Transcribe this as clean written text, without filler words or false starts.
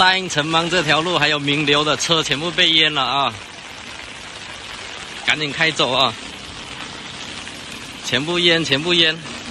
大营城邦这条路还有名流的车全部被淹了啊！赶紧开走啊！全部淹，全部淹。